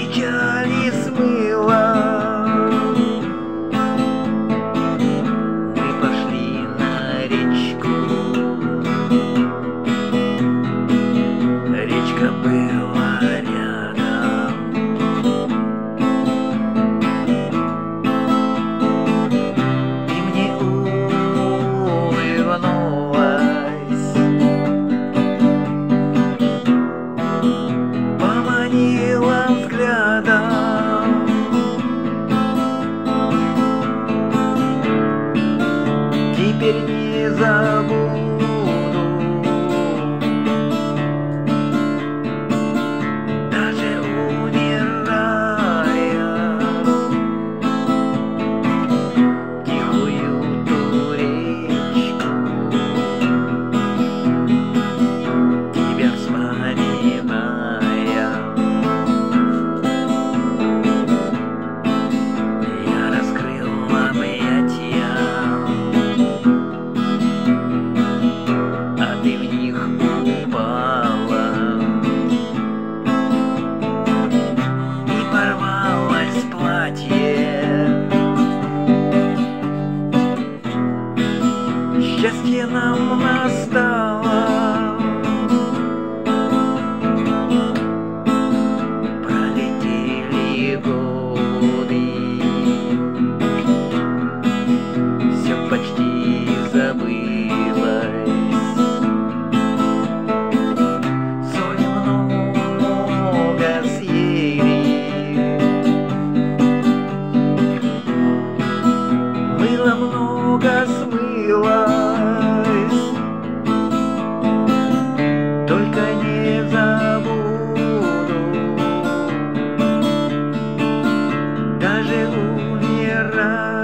печали смыло. Мы пошли на речку. Речка была рядом. И мне улыбнулась, поманила взглядом. Теперь не забуду, даже умирая, тихую ту речку, тебя вспоминая. Я раскрыл объятия, а ты в них упала и порвалось платье. Счастье нам настало, пролетели годы, все почти забылось. Соли много съели, мыла много смылось. Только не забуду, даже умирая.